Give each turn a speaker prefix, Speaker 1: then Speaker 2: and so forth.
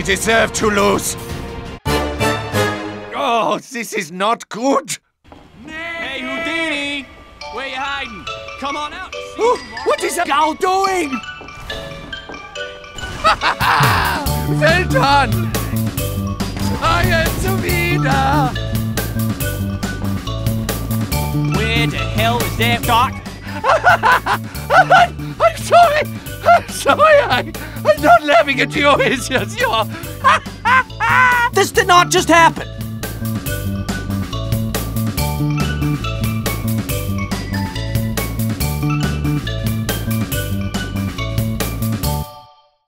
Speaker 1: deserve to lose. Oh, this is not good.
Speaker 2: Hey, Houdini! Where you hiding? Come on out.
Speaker 1: What is that gal doing? Well done! Wieder!
Speaker 2: Where the hell is that doc?
Speaker 1: I'm sorry! I'm sorry! I'm not laughing at you. It's just you.
Speaker 2: This did not just happen.